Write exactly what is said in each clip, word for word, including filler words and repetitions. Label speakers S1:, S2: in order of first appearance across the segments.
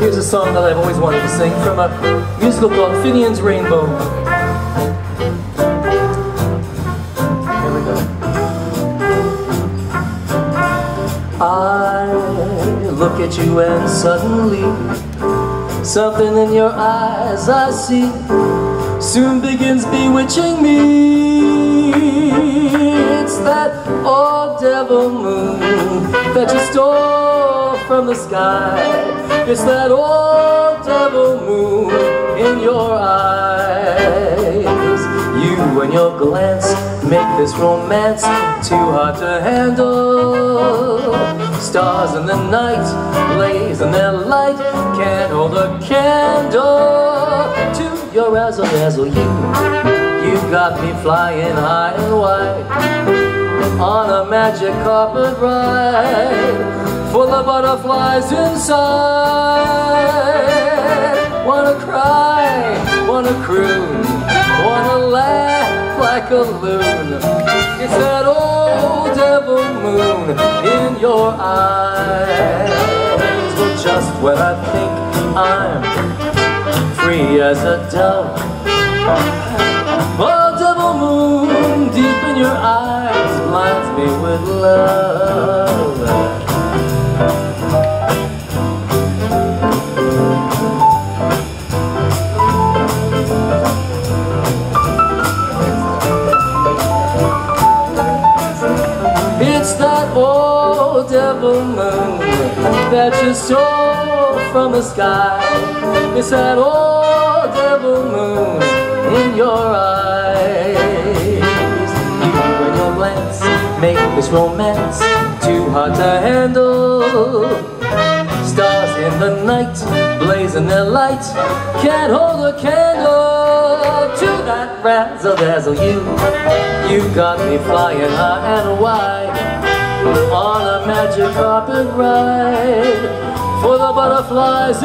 S1: Here's a song that I've always wanted to sing from a musical called Finian's Rainbow. Here we go. I look at you and suddenly something in your eyes I see soon begins bewitching me. It's that old devil moon that you stole from the sky. It's that old devil moon in your eyes. You and your glance make this romance too hard to handle. Stars in the night blaze in their light, can't hold a candle to your razzle dazzle. You, you got me flying high and wide on a magic carpet ride, full of butterflies inside. Wanna cry, wanna croon, wanna laugh like a loon. It's that old devil moon in your eyes. Well, just when I think I'm free as a dove, oh, devil moon deep in your eyes blinds me with love. It's that old devil moon that you stole from the sky. It's that old devil moon in your eyes. You and your glance make this romance too hard to handle. Stars in the night blaze in their light, can't hold a candle to that razzle dazzle. You, you got me flying high and wide on a magic carpet ride, full of butterflies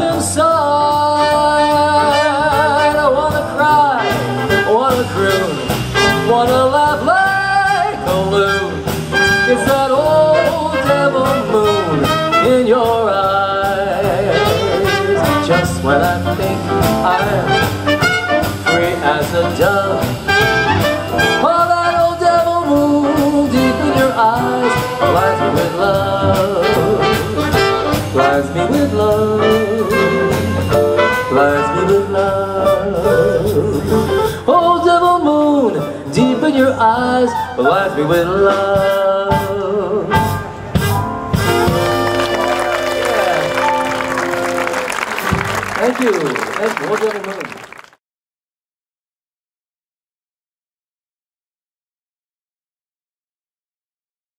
S1: inside. I wanna cry, wanna croon, wanna laugh like a loon. It's that old devil moon in your eyes. Just when I think I'm free as a dove, oh, that old devil moon deep in your eyes blinds me with love, blinds me with love, blinds me with love. Oh, devil moon deep in your eyes blinds me with love. Yeah. Thank you. Thank you. Oh, devil moon.